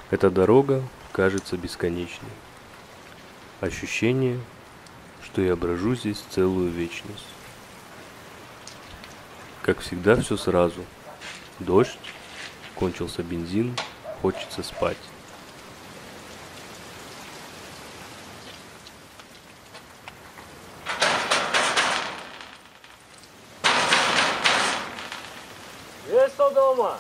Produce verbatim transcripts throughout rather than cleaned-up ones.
Эта дорога кажется бесконечной. Ощущение, что я брожу здесь целую вечность. Как всегда, все сразу. Дождь, кончился бензин, хочется спать. Есть кто дома?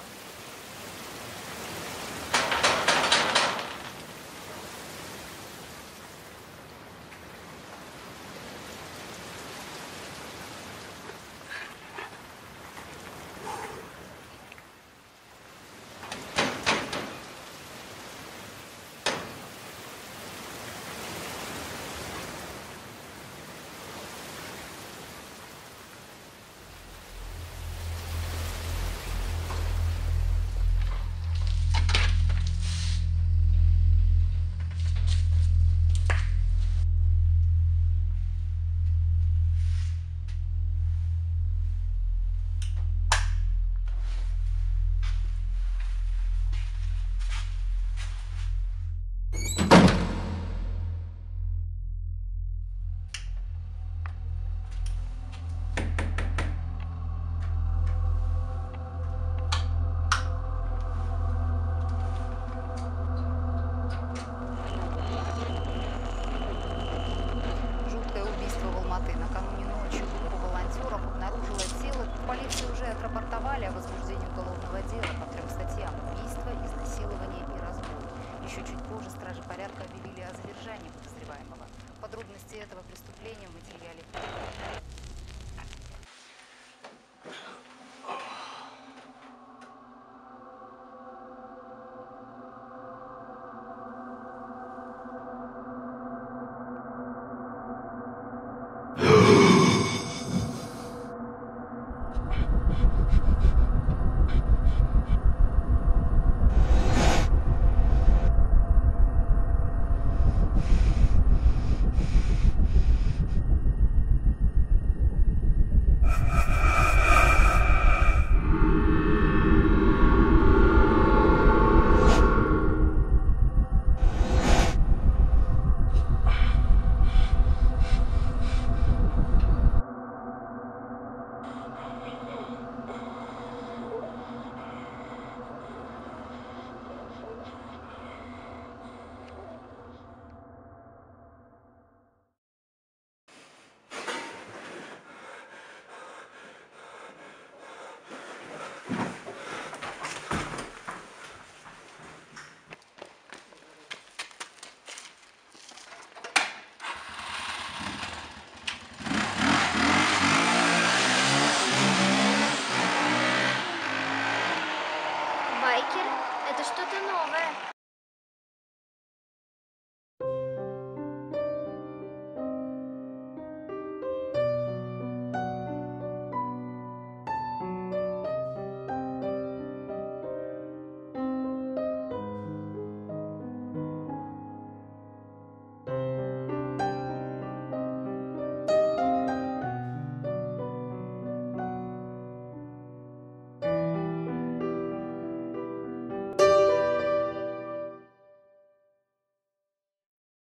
Жуткое убийство в Алматы. Накануне ночью группа волонтеров обнаружила тело. В полиции уже отрапортовали о возбуждении уголовного дела по трем статьям: убийство, изнасилование и разбой. Еще чуть позже стражи порядка объявили о задержании подозреваемого. Подробности этого преступления в материале.